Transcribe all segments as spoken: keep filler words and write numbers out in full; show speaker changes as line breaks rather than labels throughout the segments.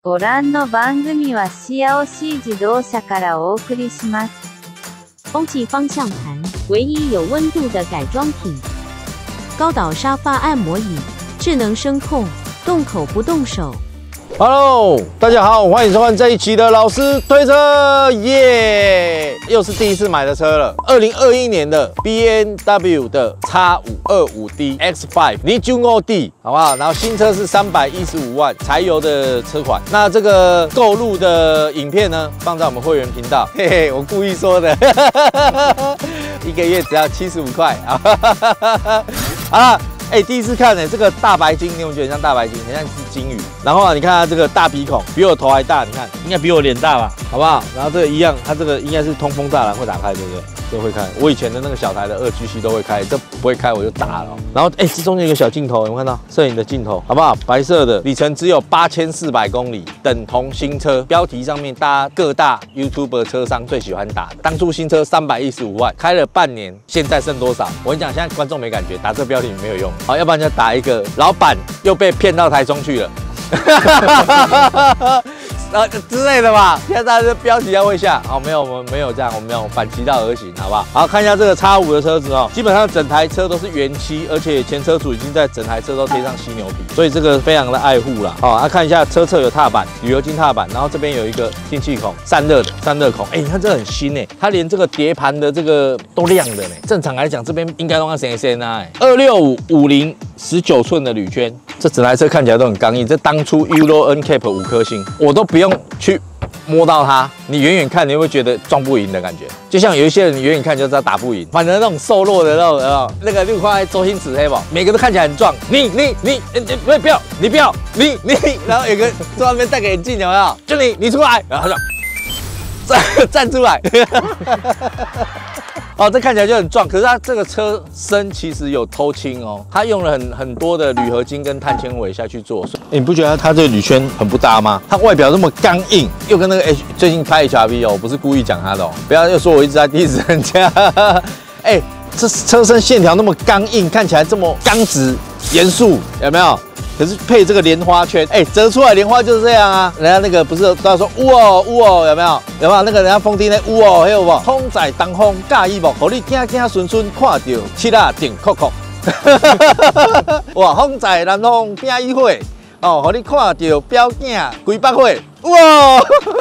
ご覧の番組はシアオシ自動車からお送りします。
欧气方向盘，唯一有温度的改装品。高岛沙发按摩椅，智能声控，动口不动手。
Hello， 大家好，欢迎收看这一期的老师推车，耶！又是第一次买的车了，二零二一年的 B M W 的 X 五二五 D X 五 你九五 D， 好不好？然后新车是三百一十五万柴油的车款。那这个购入的影片呢，放在我们会员频道，嘿嘿，我故意说的，一个月只要七十五块啊，啊。 哎、欸，第一次看呢、欸，这个大白鲸，你有没有觉得很像大白鲸，很像一只鲸鱼？然后啊，你看它这个大鼻孔，比我头还大，你看应该比我脸大吧，好不好？然后这个一样，它这个应该是通风栅栏会打开，对不对？这会开。我以前的那个小台的二 G C 都会开，这不会开我就打了、喔。然后哎、欸，这中间有个小镜头，有没有看到？摄影的镜头，好不好？白色的，里程只有八千四百公里，等同新车。标题上面大家各大 YouTuber 车商最喜欢打的，当初新车三百一十五万，开了半年，现在剩多少？我跟你讲，现在观众没感觉，打这标题没有用。好，要不然就打一个老板又被骗到台中去了。呃之类的吧，现在大家的标题要会下，好，没有，我们没有这样，我们要反其道而行，好不好？好，看一下这个 X 五 的车子哦，基本上整台车都是原漆，而且前车主已经在整台车都贴上犀牛皮，所以这个非常的爱护啦。好、哦，啊，看一下车侧有踏板，铝合金踏板，然后这边有一个进气孔，散热的散热孔，哎、欸，你看这很新哎，它连这个碟盘的这个都亮的呢。正常来讲，这边应该都要先先啊，二六五五零十九寸的铝圈，这整台车看起来都很刚硬。这当初 Euro N Cap 五颗星，我都不用去摸到它，你远远看你会觉得撞不赢的感觉，就像有一些人你远远看就知道打不赢。反正那种瘦弱的那种，呃，那个六块周星驰黑宝，每个都看起来很壮。你你你你不不要，你不要，你你，然后有个坐在那边戴个眼镜，有没有？就你你出来，然后他就站站出来。哦，这看起来就很壮，可是它这个车身其实有偷轻哦，它用了很很多的铝合金跟碳纤维下去做，欸、你不觉得它这个铝圈很不搭吗？它外表这么刚硬，又跟那个 H 最近拍 H R V 哦，我不是故意讲它的哦，不要又说我一直在 diss 人家。哎、欸，这车身线条那么刚硬，看起来这么刚直严肃，有没有？可是配这个莲花圈，哎、欸，折出来莲花就是这样啊。人家那个不是都要说呜哦呜哦，有没有？有没有那个人家封顶的呜哦，还有无？风在东风驾一幕，互你行行顺顺看到七啊顶酷酷。哇，风在南方变一会，哦，互你看到表镜几百岁，哇！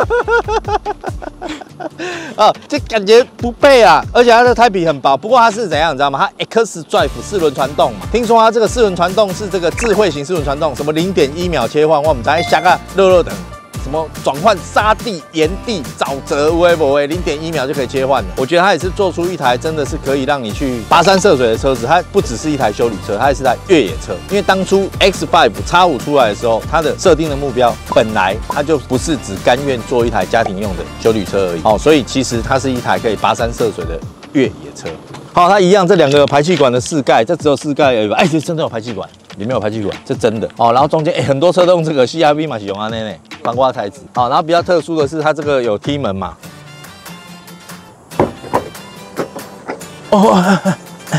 啊，这感觉不配啊！而且它的胎皮很薄，不过它是怎样，你知道吗？它 X Drive 四轮传动嘛，听说它这个四轮传动是这个智慧型四轮传动，什么零点一秒切换，我们才下个热热的。什么转换沙地、岩地、沼泽，微不微，零点一秒就可以切换了。我觉得它也是做出一台真的是可以让你去跋山涉水的车子。它不只是一台休旅车，它也是台越野车。因为当初 X 五 X 五 出来的时候，它的设定的目标本来它就不是只甘愿做一台家庭用的休旅车而已。哦，所以其实它是一台可以跋山涉水的越野车。好，它一样，这两个排气管的四盖，这只有四盖而已吧？哎，这真的有排气管。里面有排气管，这真的哦。然后中间哎、欸，很多车都用这个 C R V 嘛，是用啊那那防刮材质。好，然后比较特殊的是它这个有踢门嘛。哦，哎，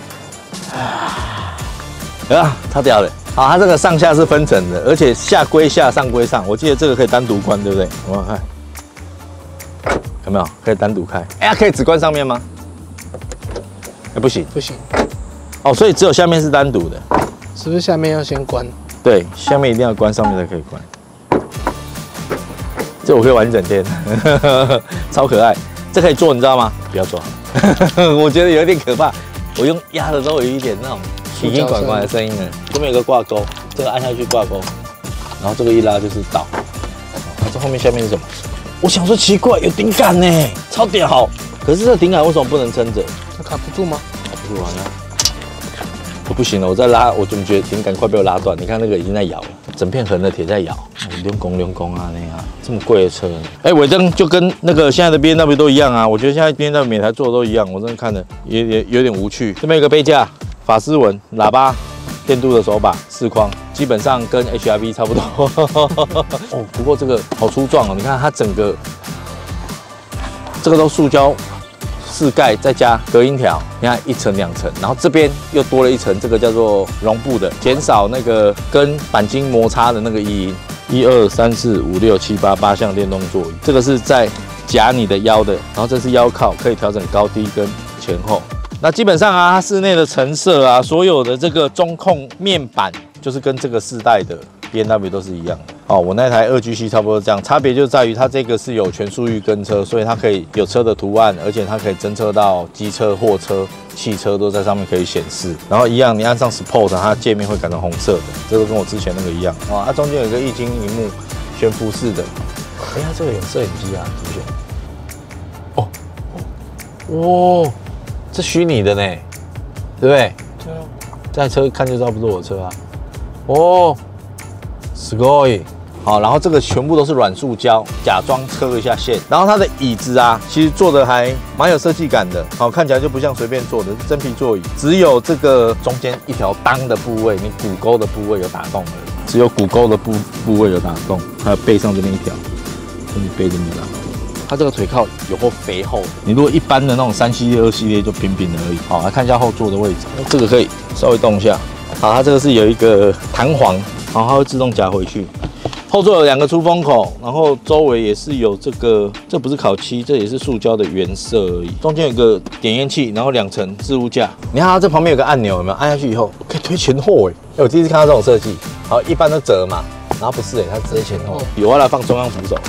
啊，超屌的。好，它这个上下是分层的，而且下归下，上归上。我记得这个可以单独关，对不对？我看有没有可以单独开？哎、欸，可以只关上面吗？哎、欸，不行，
不行。
哦，所以只有下面是单独的。
是不是下面要先关？对，
下面一定要关，上面才可以关。这我可以玩一整天，超可爱。这可以做，你知道吗？不要做，我觉得有点可怕。我用压的时候有一点那种奇奇怪怪的声音呢。这边有个挂钩，这个按下去挂钩，然后这个一拉就是倒。啊，这后面下面是什么？我想说奇怪，有顶杆呢，超屌。可是这顶杆为什么不能撑着？
它卡不住吗？
卡不住啊！我不行了，我再拉，我怎么觉得顶杆快被我拉断？你看那个已经在摇了，整片横的铁在摇，溜工溜工啊那样，这么贵的车，哎、欸，尾灯就跟那个现在的 B M W 都一样啊，我觉得现在 B M W 每台做的都一样，我真的看的也也有点无趣。这边有个杯架，法丝纹，喇叭，电镀的手把，四框，基本上跟 H R V 差不多。哦，不过这个好粗壮哦，你看它整个这个都塑胶。四盖再加隔音条，你看一层两层，然后这边又多了一层，这个叫做绒布的，减少那个跟钣金摩擦的那个异音。 一二三四五六七八八项电动座椅，这个是在夹你的腰的，然后这是腰靠，可以调整高低跟前后。那基本上啊，它室内的陈设啊，所有的这个中控面板，就是跟这个世代的 B M W 都是一样的。哦，我那台二 G C 差不多这样，差别就在于它这个是有全速域跟车，所以它可以有车的图案，而且它可以侦测到机车、货车、汽车都在上面可以显示。然后一样，你按上 Sport， 它界面会改成红色的，这个跟我之前那个一样。哦，它中间有一个液晶屏幕，悬浮式的。哎，它这个有摄影机啊，是不是？哦哦，这虚拟的呢，对不对？对啊。这台车看就知道不是我的车啊。哦，すごい。好，然后这个全部都是软塑胶，假装车一下线。然后它的椅子啊，其实做的还蛮有设计感的，好，看起来就不像随便做的，是真皮座椅。只有这个中间一条裆的部位，你骨沟的部位有打洞而已，只有骨沟的部部位有打洞，还有背上这边一条，你背这边打洞。它这个腿靠有够肥厚的，你如果一般的那种三系列、二系列就平平的而已。好，来看一下后座的位置，这个可以稍微动一下。好，它这个是有一个弹簧，然后它会自动夹回去。后座有两个出风口，然后周围也是有这个，这不是烤漆，这也是塑胶的原色而已。中间有个点烟器，然后两层置物架。你看它这旁边有个按钮，有没有？按下去以后可以推前后哎、欸，我第一次看到这种设计。好，一般都折嘛，然后不是哎、欸，它直接前后。有要来放中央扶手。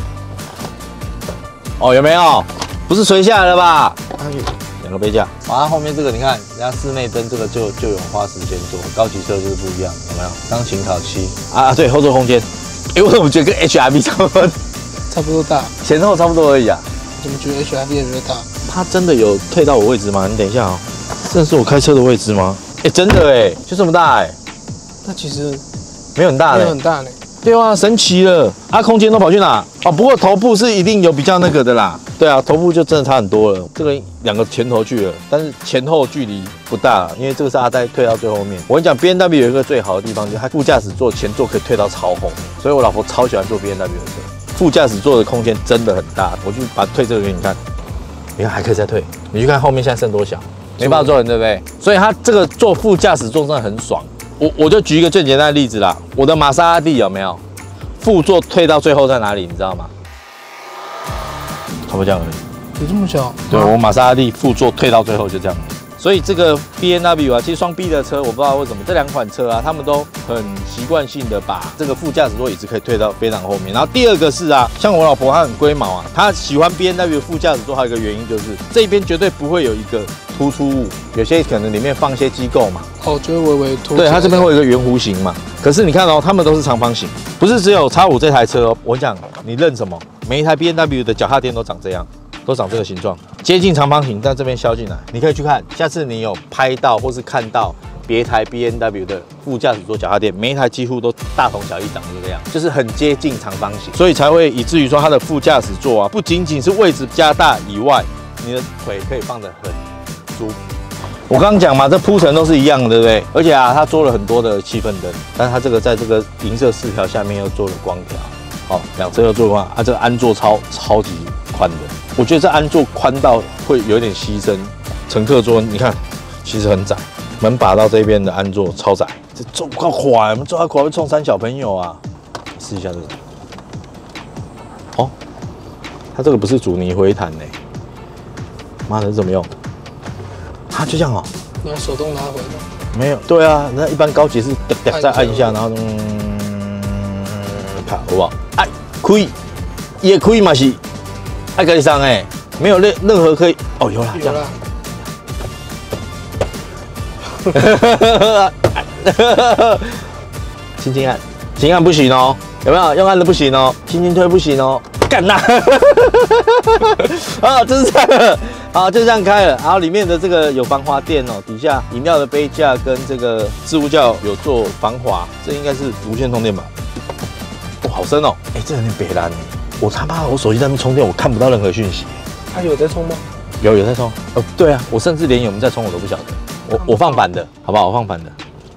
哦，有没有？不是垂下来了吧？按下去。两个杯架，好，它后面这个你看，人家室内灯这个就就有花时间做，高级车就是不一样，有没有？钢琴烤漆啊，对，后座空间，哎、欸，我怎么觉得跟 H R V 差不多？
差不多大，
前后差不多而已啊。
怎么觉得 H R V 也觉得大？
它真的有退到我位置吗？你等一下哦，这是我开车的位置吗？哎、欸，真的哎，就这么大哎。
那其实
没有很大嘞，
没有很大呢。
对啊，神奇了！啊，空间都跑去哪？哦，不过头部是一定有比较那个的啦。对啊，头部就真的差很多了。这个两个前头去了，但是前后距离不大，因为这个是阿呆退到最后面。我跟你讲 ，B M W 有一个最好的地方，就是它副驾驶座前座可以退到超后面，所以我老婆超喜欢坐 B M W 的车。副驾驶座的空间真的很大，我就把退这个给你看，你看还可以再退。你去看后面现在剩多小，没办法坐人，对不对？所以它这个坐副驾驶座真的很爽。我我就举一个最简单的例子啦，我的玛莎拉蒂有没有副座退到最后在哪里？你知道吗？差不多这样而已。
有这么小？
对，我玛莎拉蒂副座退到最后就这样。所以这个 B M W 啊，其实双 B 的车，我不知道为什么这两款车啊，他们都很习惯性的把这个副驾驶座椅子可以推到非常后面。然后第二个是啊，像我老婆她很龟毛啊，她喜欢 B M W 副驾驶座，还有一个原因就是这边绝对不会有一个突出物，有些可能里面放一些机构嘛。
哦，就会微微凸。
对，它这边会有一个圆弧形嘛。可是你看哦，它们都是长方形，不是只有 X 五这台车哦。我讲你认什么？每一台 B M W 的脚踏垫都长这样。都长这个形状，接近长方形，但这边削进来，你可以去看。下次你有拍到或是看到别台 B M W 的副驾驶座脚踏垫，每一台几乎都大同小异，长这个样，就是很接近长方形，所以才会以至于说它的副驾驶座啊，不仅仅是位置加大以外，你的腿可以放得很舒服。我刚刚讲嘛，这铺陈都是一样的，对不对？而且啊，它做了很多的气氛灯，但是它这个在这个银色饰条下面又做了光条，好，两侧又做光，啊，这个安座超超级宽的。我觉得这安座宽到会有点牺牲，乘客桌你看其实很窄，门把到这边的安座超窄，这坐不够垮，我们坐到垮会冲三小朋友啊！试一下这个，哦，它这个不是阻尼回弹呢，妈的，怎么用？啊，就这样哦，
你要手动拉回的？
没有，对啊，那一般高级是哒哒再按一下，然后嗯，看好不好？哎，可以，也可以嘛是。爱可以上哎，没有任任何可以哦，有啦，
有啦。
轻轻按，轻按不行哦，有没有？用按的不行哦，轻轻推不行哦，干呐！啊，就是这样，好，就这样开了。然后里面的这个有防滑垫哦，底下饮料的杯架跟这个置物架有做防滑，这应该是无线充电吧？哇，好深哦，哎，这有点北蓝哎。我他妈，我手机在那边充电，我看不到任何讯息。
它有在充吗？
有有在充。哦，对啊，我甚至连有没有在充我都不晓得。我我放反的，好不好？我放反的。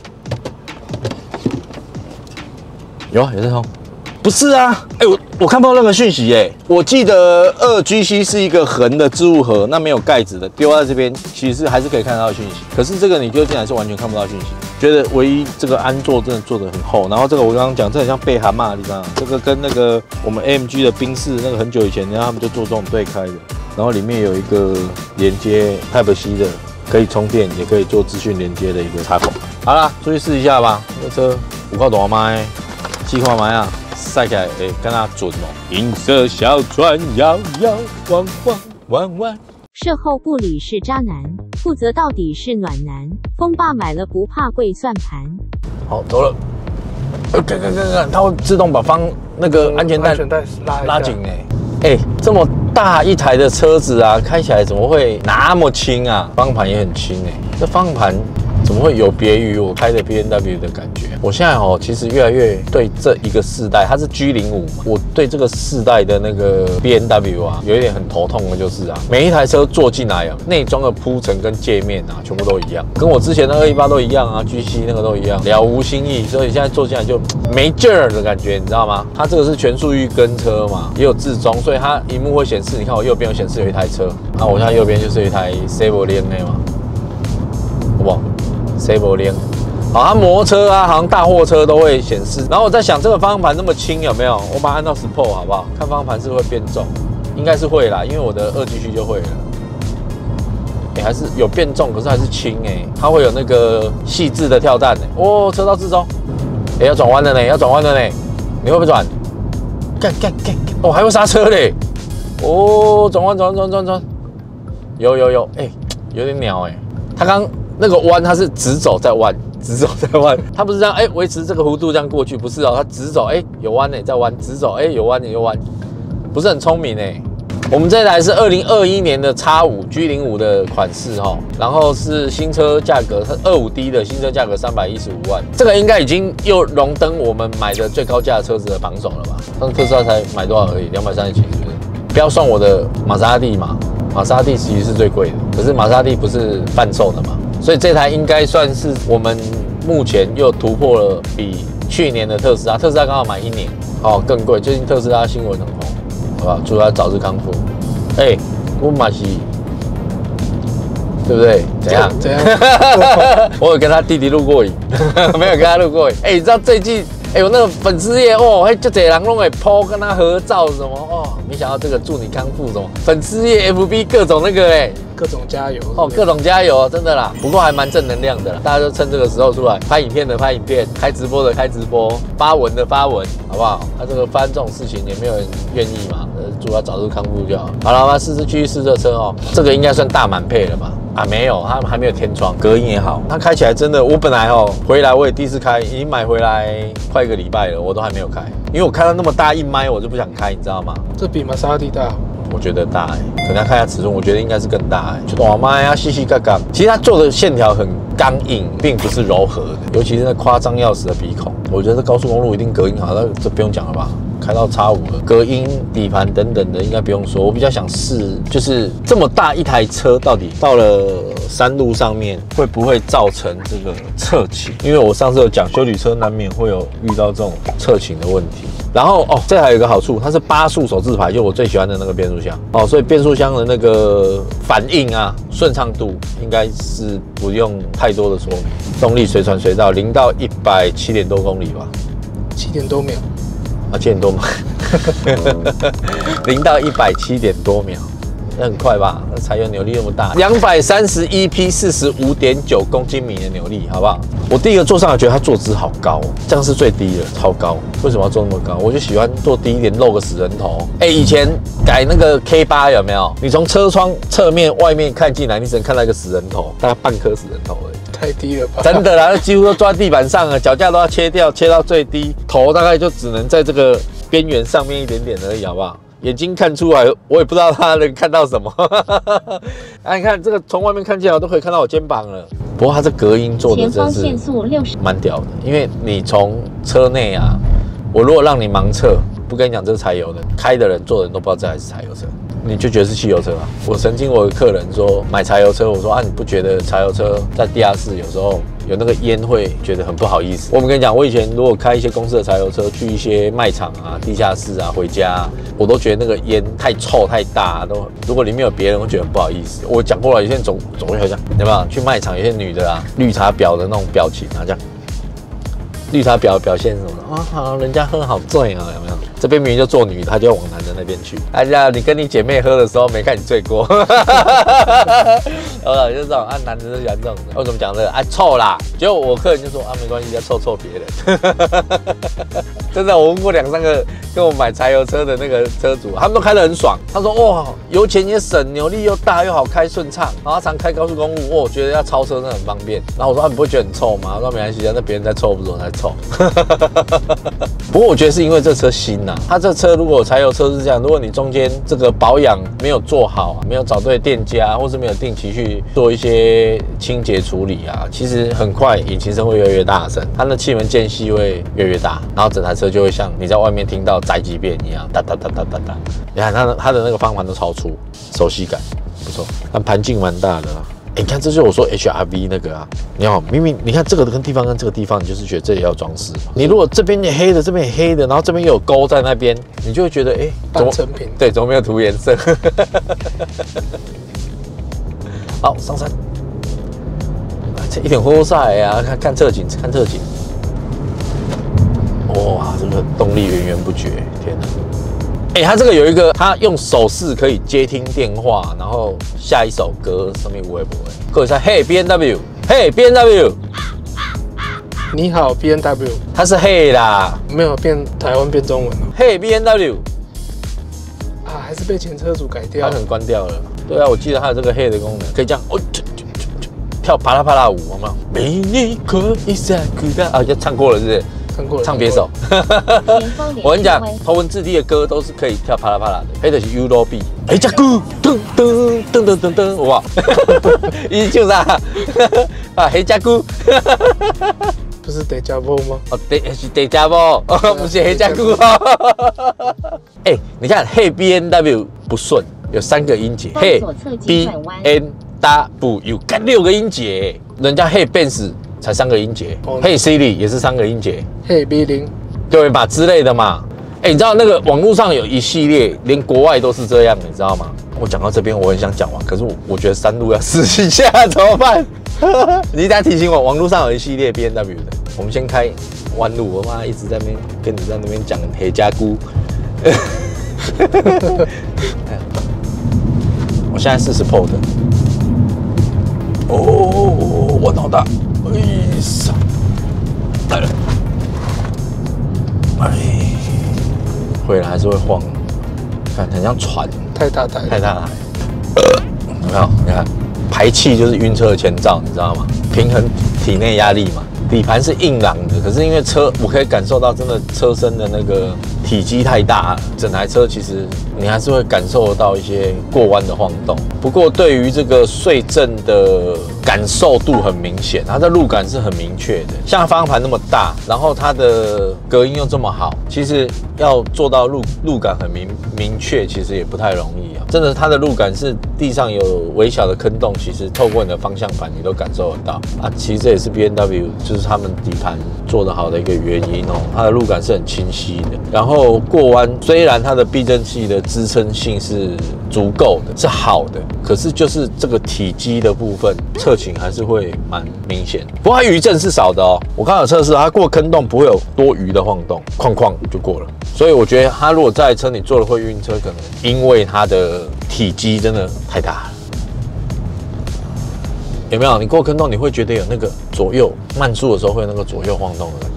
有啊，有在充。不是啊，哎、欸，我我看不到任何讯息哎。我记得二 G C 是一个横的置物盒，那没有盖子的，丢在这边其实是还是可以看到讯息。可是这个你丢进来是完全看不到讯息。 觉得唯一这个安座真的做得很厚，然后这个我刚刚讲，这很像贝蛤蟆，你知道吗？这个跟那个我们 A M G 的宾士那个很久以前，然后他们就做这种对开的，然后里面有一个连接 Type C 的，可以充电，也可以做资讯连接的一个插口。好啦，出去试一下吧。这车五块多麦，四块麦啊，晒起来会跟它准哦。银色小船摇摇晃晃弯弯。
售后部里是渣男，负责到底是暖男。风爸买了不怕贵算盘。
好，走了。呃，看看看看，它会自动把方那个安全带
安全带拉
拉紧哎。哎，这么大一台的车子啊，开起来怎么会那么轻啊？方向盘也很轻哎，这方向盘怎么会有别于我开的 B M W 的感觉？我现在哦，其实越来越对这一个世代，它是 G 零五嘛，我对这个世代的那个 B M W 啊，有一点很头痛的就是啊，每一台车坐进来啊，内装的铺陈跟界面啊，全部都一样，跟我之前的二一八都一样啊 ，G C 那个都一样，了无新意，所以现在坐进来就没劲儿的感觉，你知道吗？它这个是全速域跟车嘛，也有自中，所以它荧幕会显示，你看我右边有显示有一台车，啊，我现在右边就是一台 Chevrolet 嘛，好不好？ Chevrolet， 好，它摩托车啊，好像大货车都会显示。然后我在想，这个方向盘那么轻，有没有？我把它按到 Sport 好不好？看方向盘是会变重，应该是会啦，因为我的二 G 区就会了。哎、欸，还是有变重，可是还是轻哎、欸，它会有那个细致的跳弹哎、欸。哦，车道自中，哎、欸，要转弯了呢，要转弯了呢，你会不会转？干干干！哦，还会刹车嘞！哦，转弯转弯转弯转弯，有有有，哎、欸，有点鸟哎、欸，它刚。 那个弯它是直走再弯，直走再弯，它不是这样哎，维持这个弧度这样过去，不是哦，它直走哎有弯呢，再弯，直走哎有弯有弯，不是很聪明哎。我们这台是二零二一年的 X 五 G 零五的款式哈，然后是新车价格，它二五 D 的新车价格三百一十五万，这个应该已经又荣登我们买的最高价的车子的榜首了吧？但特斯拉才买多少而已，两百三十七是不是？不要算我的玛莎拉蒂嘛，玛莎拉蒂其实是最贵的，可是玛莎拉蒂不是贩售的嘛？ 所以这台应该算是我们目前又突破了比去年的特斯拉，特斯拉刚好买一年，哦更贵。最近特斯拉新闻很红，好不好？祝他早日康复。哎、欸，我马西，对不对？怎样？
怎样？
我有跟他弟弟录过影，没有跟他录过影。哎、欸，你知道最近，哎、欸，我那个粉丝页哦，还就这人弄会 po 跟他合照什么哦，没想到这个祝你康复什么粉丝页 F B 各种那个哎。
各种加油
哦，各种加油，真的啦。不过还蛮正能量的啦，大家就趁这个时候出来拍影片的拍影片，开直播的开直播，发文的发文，好不好？他、啊、这个发生这种事情也没有人愿意嘛，呃，祝他早日康复就好。好了，我们试试继续试这车哦，这个应该算大满配了吧？啊，没有，它还没有天窗，隔音也好，它开起来真的，我本来哦回来我也第一次开，已经买回来快一个礼拜了，我都还没有开，因为我开到那么大一麦，我就不想开，你知道吗？
这比玛莎拉蒂大。
我觉得大哎、欸，可能要看一下尺寸，我觉得应该是更大哎、欸。就哇妈呀，细细嘎嘎，其实它做的线条很刚硬，并不是柔和的，尤其是那夸张要死的鼻孔，我觉得高速公路一定隔音好，那这不用讲了吧？开到 X 五了，隔音、底盘等等的应该不用说。我比较想试，就是这么大一台车，到底到了山路上面会不会造成这个侧倾？因为我上次有讲，休旅车难免会有遇到这种侧倾的问题。 然后哦，这还有一个好处，它是八速手自排，就我最喜欢的那个变速箱哦，所以变速箱的那个反应啊、顺畅度应该是不用太多的说明，动力随传随到，零到一百七点多公里吧，
七点多秒
啊，七点多秒，零到一百七点多秒。 那很快吧？那柴油扭力那么大，两百三十一匹，四十五点九公斤米的扭力，好不好？我第一个坐上来觉得它坐姿好高，这样是最低的，超高。为什么要坐那么高？我就喜欢坐低一点，露个死人头。哎、欸，以前改那个 K 八有没有？你从车窗侧面外面看进来，你只能看到一个死人头，大概半颗死人头而已。
太低了吧？
真的啦，几乎都抓地板上了，脚架都要切掉，切到最低，头大概就只能在这个边缘上面一点点而已，好不好？ 眼睛看出来，我也不知道他能看到什么。哎，你看这个从外面看起来，我都可以看到我肩膀了。不过它这隔音做的真是蛮屌的，因为你从车内啊，我如果让你盲测，不跟你讲这是柴油的，开的人坐的人都不知道这还是柴油车，你就觉得是汽油车啊。我曾经我有客人说买柴油车，我说啊你不觉得柴油车在地下室有时候有那个烟会觉得很不好意思。我们跟你讲，我以前如果开一些公司的柴油车去一些卖场啊、地下室啊回家啊，我都觉得那个烟太臭太大，都如果里面有别人，会觉得很不好意思。我讲过了，有些人总总会好像有没有去卖场，有些女的啊，绿茶婊的那种表情啊，这样。绿茶婊表现什么啊？好，人家喝好醉啊，有没有？这边明明就做女的，她就要往男的那边去。哎呀，你跟你姐妹喝的时候没看你醉过，呃，就是这种啊，男的就喜欢这种的。为什么讲这个？啊，臭啦！结果我客人就说啊，没关系，要臭臭别人。真的，我问过两三个跟我买柴油车的那个车主，他们都开得很爽。他说哇，油钱也省，扭力又大又好开顺畅，然后常开高速公路，哇，我觉得要超车真的很方便。然后我说啊，你不会觉得很臭吗？他说没关系，那别人在臭，不是我在臭。不过我觉得是因为这车新呐、啊，它这车如果柴油车是这样，如果你中间这个保养没有做好，没有找对店家，或是没有定期去做一些清洁处理啊，其实很快引擎声会越来越大声，它的气门间隙会越来越大，然后整台车就会像你在外面听到宅急便一样，哒哒哒哒哒哒。你看它的它的那个方盘都超粗，熟悉感不错，但盘径蛮大的啦。欸、你看，这就是我说 H R V 那个啊，你好，明明你看这个跟地方跟这个地方，你就是觉得这里要装饰。你如果这边也黑的，这边也黑的，然后这边又有沟在那边，你就会觉得，哎、欸，
半成品。
对，怎么没有涂颜色？好，上山，这一点火晒呀！看看侧景，看侧景。哇，这个动力源源不绝，天哪！哎、欸，它这个有一个，它用手势可以接听电话，然后下一首歌上面会不会？各位说，嘿 B N W， 嘿 B N W，
你好 B N W，
它是嘿啦，
没有变台湾变中文了。
嘿 B N W，
啊，还是被前车主改掉了，
它可能关掉了。对啊，我记得它有这个嘿的功能，可以这样哦，跳啪啦啪啦舞，好吗？美丽可以下苦的啊，要唱过了是不是？
唱过了，
唱别首。我跟你讲，头文字 D 的歌都是可以跳啪啦啪啦的。黑的是 Euro B， 哎加咕噔噔噔噔噔噔，哇！伊唱啥？啊，黑加咕。
不是得加波吗？
哦，得是得加波，不是黑加咕哦。哎，你看黑 B N W 不顺，有三个音节，黑 B N W 干六个音节，人家黑 Benz。才三个音节，嘿 Siri 也是三个音节，
嘿 B 零，
对吧？之类的嘛。哎、欸，你知道那个网络上有一系列，连国外都是这样，你知道吗？我讲到这边，我很想讲完，可是我我觉得山路要试一下，怎么办？你再提醒我，网络上有一系列 B N W 的，我们先开弯路。我妈一直在那边跟你在那边讲黑加菇。我现在四十 P 的，哦，弯好大。哎呀，来了，哎，回来还是会晃，看很像船，
太大台，
太大台，有没有？你看，排气就是晕车的前兆，你知道吗？平衡体内压力嘛。底盘是硬朗的，可是因为车，我可以感受到真的车身的那个体积太大，整台车其实你还是会感受到一些过弯的晃动。不过对于这个碎震的感受度很明显，它的路感是很明确的。像方向盘那么大，然后它的隔音又这么好，其实要做到路路感很明明确，其实也不太容易啊。真的，它的路感是地上有微小的坑洞，其实透过你的方向盘你都感受得到啊。其实这也是 B N W 就是他们底盘做得好的一个原因哦，它的路感是很清晰的。然后过弯虽然它的避震器的支撑性是足够的，是好的，可是就是这个体积的部分侧倾还是会蛮明显。不过它余震是少的哦，我刚刚有测试，它过坑洞不会有多余的晃动，哐哐就过了。所以我觉得它如果这台车你坐了会晕车，可能因为它的体积真的太大了。有没有？你过坑洞你会觉得有那个左右慢速的时候会有那个左右晃动的感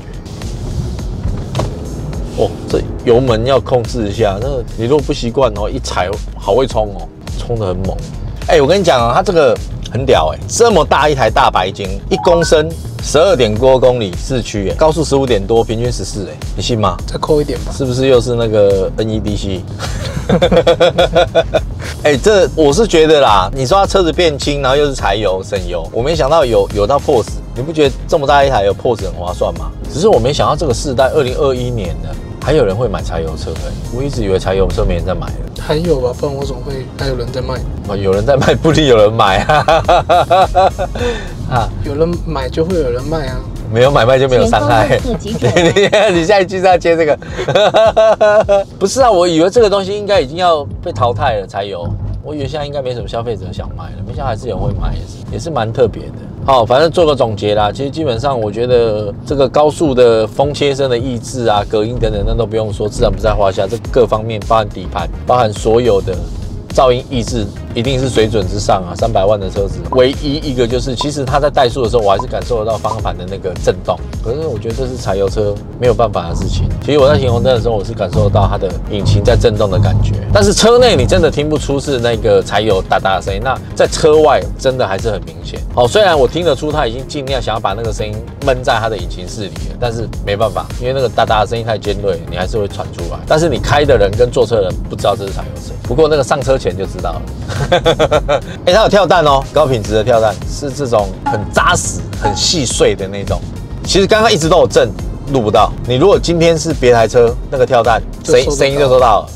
觉。哦，这油门要控制一下，那你如果不习惯哦，一踩好会冲哦，冲得很猛。哎、欸，我跟你讲啊，它这个很屌哎、欸，这么大一台大白金，一公升十二点多公里市区哎，高速十五点多，平均十四哎，你信吗？
再扣一点吧。
是不是又是那个 N E D C？ 哎、欸，这我是觉得啦，你说它车子变轻，然后又是柴油省油，我没想到有有到 P O S， 你不觉得这么大一台有 P O S 很划算吗？只是我没想到这个世代二零二一年了， 还有人会买柴油车哎、欸，我一直以为柴油车没人在买了。
还有吧，不然我怎么会还有人在卖？
哦，有人在卖，不一定有人买啊。啊，
有人买就会有人卖啊。
没有买卖就没有伤害。你你你下一句是要接这个？不是啊，我以为这个东西应该已经要被淘汰了才有。我以为现在应该没什么消费者想买了，没想到还是有人会买，也是也是蛮特别的。好，反正做个总结啦。其实基本上，我觉得这个高速的风切声的抑制啊、隔音等等，那都不用说，自然不在话下。这各方面，包含底盘，包含所有的噪音抑制，一定是水准之上啊。三百万的车子，唯一一个就是，其实它在怠速的时候，我还是感受得到方向盘的那个震动。可是我觉得这是柴油车没有办法的事情。其实我在停红灯的时候，我是感受得到它的引擎在震动的感觉。但是车内你真的听不出是那个柴油哒哒的声音，那在车外真的还是很明显。好，虽然我听得出它已经尽量想要把那个声音闷在它的引擎室里了，但是没办法，因为那个哒哒的声音太尖锐，你还是会传出来。但是你开的人跟坐车的人不知道这是柴油车，不过那个上车前就知道了。哎、欸，它有跳蛋哦，高品质的跳蛋，是这种很扎实、很细碎的那种。其实刚刚一直都有震，录不到。你如果今天是别台车，那个跳蛋声声音就收到了。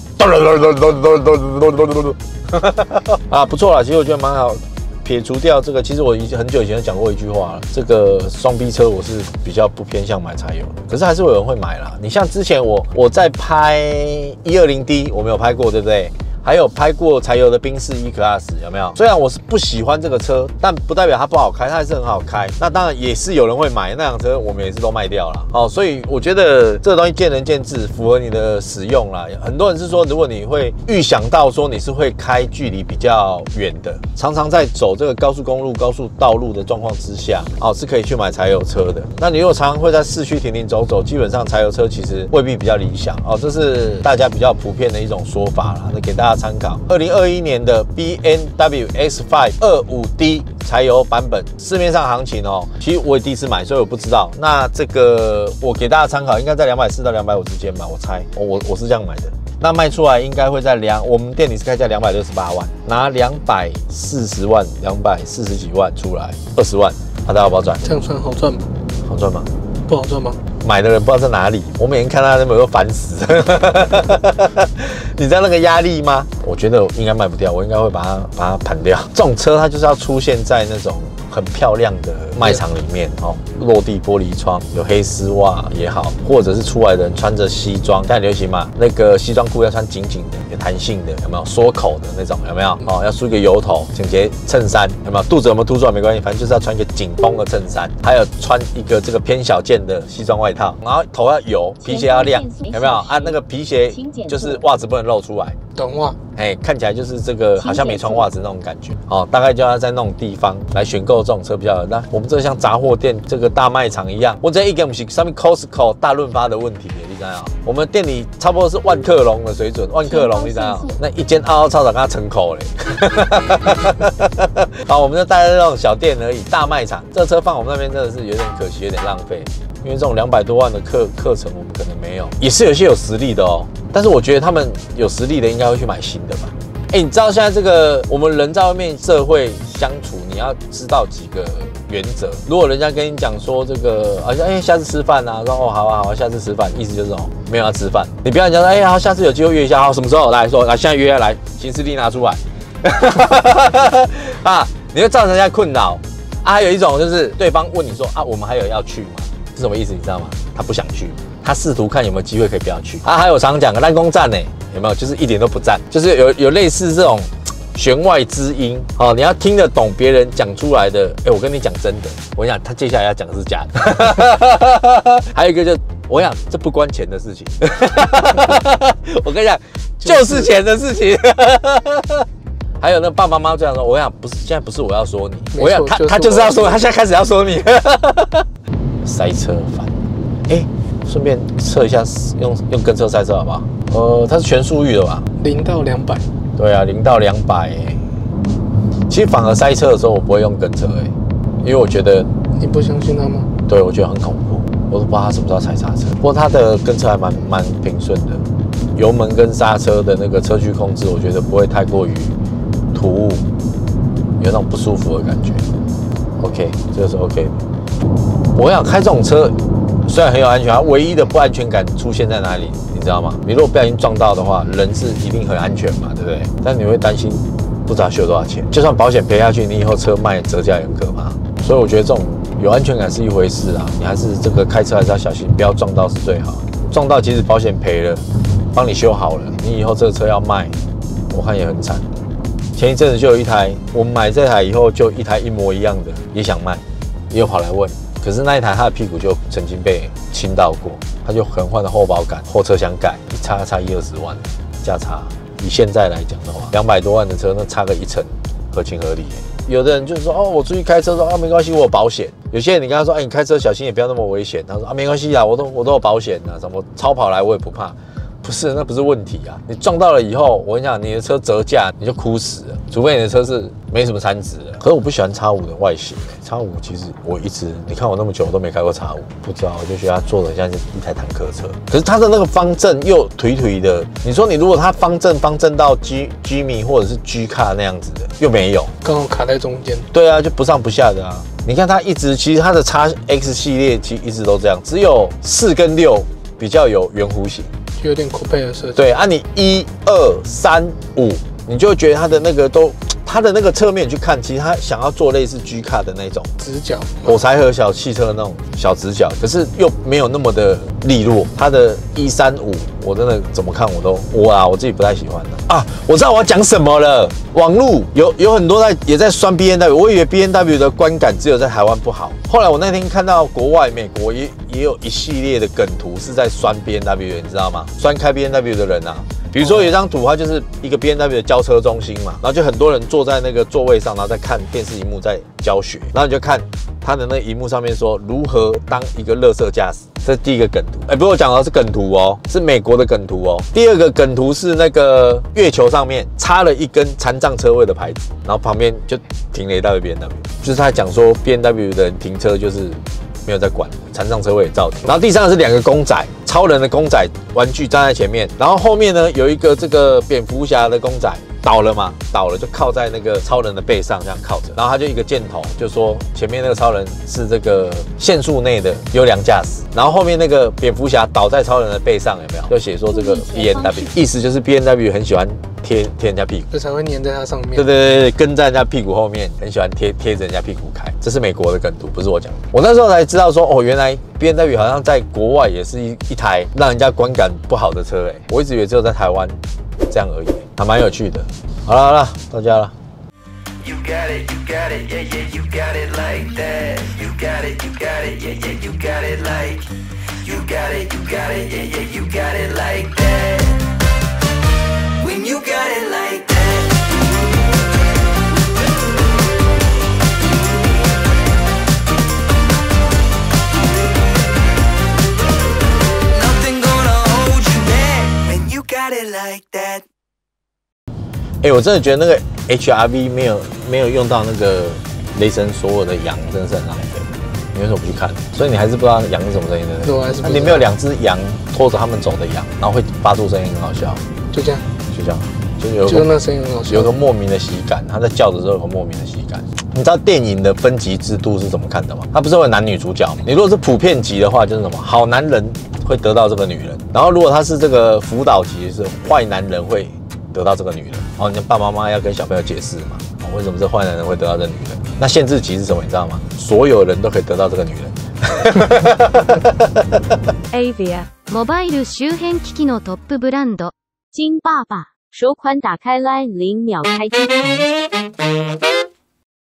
啊，不错啦，其实我觉得蛮好。撇除掉这个，其实我已经很久以前讲过一句话了，这个双 B 车我是比较不偏向买柴油，可是还是有人会买啦。你像之前我我在拍一二零 D， 我没有拍过，对不对？还有拍过柴油的宾士 E Class 有没有？虽然我是不喜欢这个车，但不代表它不好开，它还是很好开。那当然也是有人会买那辆车，我们也是都卖掉了。好，所以我觉得这个东西见仁见智，符合你的使用啦。很多人是说，如果你会预想到说你是会开距离比较远的，常常在走这个高速公路、高速道路的状况之下，哦，是可以去买柴油车的。那你如果常常会在市区停停走走，基本上柴油车其实未必比较理想哦，这是大家比较普遍的一种说法啦。那给大家参考。二零二一年的 B M W X 五 二五 D 柴油版本，市面上行情哦，其实我也第一次买，所以我不知道。那这个我给大家参考，应该在两百四到两百五之间吧，我猜，我我是这样买的。那卖出来应该会在两，我们店里是开价两百六十八万，拿两百四十万、两百四十几万出来，二十万，啊，大家好不好赚？
这样算好赚吗？
好赚吗？
不好赚吗？
买的人不知道在哪里，我每天看他那边都烦死。你知道那个压力吗？我觉得应该卖不掉，我应该会把它把它盘掉。这种车它就是要出现在那种很漂亮的卖场里面哦，落地玻璃窗，有黑丝袜也好，或者是出来的人穿着西装，现在流行嘛，那个西装裤要穿紧紧的，有弹性的，有没有缩口的那种？有没有？哦，要梳一个油头，整洁衬衫，有没有？肚子有没有凸出来没关系，反正就是要穿一个紧绷的衬衫，还有穿一个这个偏小件的西装外套，然后头要油，皮鞋要亮，有没有？啊，那个皮鞋就是袜子不能露出来。
短袜，
哎，看起来就是这个好像没穿袜子那种感觉哦，大概就要在那种地方来选购这种车比较好。那我们这像杂货店、这个大卖场一样，我这一个不是上面 Costco 大润发的问题，你知道？我们店里差不多是万客隆的水准，万客隆你知道？那一间嗷嗷操场跟它成口嘞。好，我们就待在那种小店而已，大卖场这车放我们那边真的是有点可惜，有点浪费。因为这种两百多万的课课程，我们可能没有，也是有些有实力的哦。但是我觉得他们有实力的应该会去买新的吧。哎，你知道现在这个我们人在外面社会相处，你要知道几个原则。如果人家跟你讲说这个，好像哎下次吃饭啊，说哦好啊好啊，下次吃饭，意思就是哦没有要吃饭。你不要人家说哎好，下次有机会约一下，好什么时候来说来现在约来，行事历拿出来，啊，你会造成人家困扰啊。还有一种就是对方问你说啊，我们还有要去吗？是什么意思？你知道吗？他不想去，他试图看有没有机会可以不要去。啊，还有常讲的烂公站呢，有没有？就是一点都不站，就是有有类似这种弦外之音哦，你要听得懂别人讲出来的。哎，我跟你讲真的，我跟你讲，他接下来要讲的是假的。还有一个就，我跟你讲，这不关钱的事情。我跟你讲，就是钱的事情。还有那爸爸妈妈这样说，我跟你讲，不是现在不是我要说你，我想他他就是要说，他现在开始要说你。塞车烦，哎，顺便测一下用用跟车塞车好不好？呃，它是全速域的吧？
零到两百。
对啊，零到两百。其实反而塞车的时候我不会用跟车哎，因为我觉得
你不相信他吗？
对，我觉得很恐怖，我都不知道他什么时候踩刹车。不过他的跟车还蛮蛮平顺的，油门跟刹车的那个车距控制，我觉得不会太过于突兀，有那种不舒服的感觉。OK， 这个是 OK 的。我想开这种车， 虽然很有安全，它唯一的不安全感出现在哪里？你知道吗？你如果不小心撞到的话，人是一定很安全嘛，对不对？但你会担心不知道修多少钱，就算保险赔下去，你以后车卖折价也很可怕。所以我觉得这种有安全感是一回事啊，你还是这个开车还是要小心，不要撞到是最好。撞到即使保险赔了，帮你修好了，你以后这个车要卖，我看也很惨。前一阵子就有一台，我买这台以后就一台一模一样的，也想卖，也有跑来问。可是那一台它的屁股就曾经被倾倒过，它就可能换了后保杆、后车厢盖，一差差一二十万价差。以现在来讲的话，两百多万的车，那差个一成，合情合理。有的人就是说，哦，我出去开车说啊，没关系，我有保险。有些人你跟他说，哎，你开车小心，也不要那么危险。他说啊，没关系啊，我都我都有保险啊，什么超跑来我也不怕。不是，那不是问题啊！你撞到了以后，我跟你讲，你的车折价你就哭死了，除非你的车是没什么残值的。可是我不喜欢 X 五 的外形 ，X 五 其实我一直，你看我那么久我都没开过 X 五，不知道我就觉得它做的像是一台坦克车。可是它的那个方正又颓颓的，你说你如果它方正方正到 G G 或者是 G Car 那样子的，又没有，
刚好卡在中间。
对啊，就不上不下的啊。你看它一直，其实它的 X X 系列其实一直都这样，只有四跟六比较有圆弧形。
有点酷配的设计。
对啊，你一二三五，你就会觉得它的那个都，它的那个侧面去看，其实它想要做类似 G Car 的那种
直角，
火柴盒小汽车的那种小直角，可是又没有那么的利落。它的一三五，我真的怎么看我都我啊，我自己不太喜欢的啊。我知道我要讲什么了，网路有有很多在也在酸 B M W， 我以为 B M W 的观感只有在台湾不好，后来我那天看到国外美国也也有一系列的梗图是在酸 B M W， 你知道吗？酸开 B M W 的人啊。比如说有一张图，它就是一个 B M W 的交车中心嘛，然后就很多人坐在那个座位上，然后在看电视荧幕在教学，然后你就看它的那个荧幕上面说如何当一个垃圾驾驶，这是第一个梗图。哎、欸，不是我讲的是梗图哦，是美国的梗图哦。第二个梗图是那个月球上面插了一根残障车位的牌子，然后旁边就停了一大堆 B M W， 就是他讲说 B M W 的人停车就是没有在管，残障车位也照停。然后第三个是两个公仔，超人的公仔玩具站在前面，然后后面呢有一个这个蝙蝠侠的公仔倒了嘛，倒了就靠在那个超人的背上这样靠着，然后他就一个箭头就说前面那个超人是这个限速内的优良驾驶，然后后面那个蝙蝠侠倒在超人的背上，有没有？就写说这个 B M W， 意思就是 B M W 很喜欢贴贴人家屁股，
这才会粘在它上面。
对对对对，跟在人家屁股后面，很喜欢贴贴着人家屁股开。这是美国的梗图，不是我讲的。我那时候才知道说，哦，原来 B M W 好像在国外也是一一台让人家观感不好的车，哎，我一直以为只有在台湾这样而已，还蛮有趣的。好了好了，到家了。You got it, you got it, yeah, yeah, you got it like that. You got it, you got it, yeah, yeah, you got it like. You got it, you got it, yeah, yeah, you got it like that. When you got it like that. Nothing gonna hold you back. When you got it like that. 哎、欸，我真的觉得那个 H R V 没有没有用到那个雷神所有的羊，真的是很浪费。你为什么不去看？所以你还是不知道羊是什么声音的。
对，我还是不知道。
你没有两只羊拖着他们走的羊，然后会发出声音，很好笑。
就这样，
就这样，就有
就那声音很好笑，
有个莫名的喜感。他在叫的时候有个莫名的喜感。你知道电影的分级制度是怎么看的吗？它不是会有男女主角吗？你如果是普遍级的话，就是什么好男人会得到这个女人，然后如果他是这个辅导级，是坏男人会得到这个女人。哦，你的爸爸妈妈要跟小朋友解释嘛，哦，为什么这坏男人会得到这个女人？那限制级是什么？你知道吗？所有人都可以得到这个女人。
Avia モバイル周辺機器のトップブランド。金爸爸，首款打开 Line 零秒开机盘。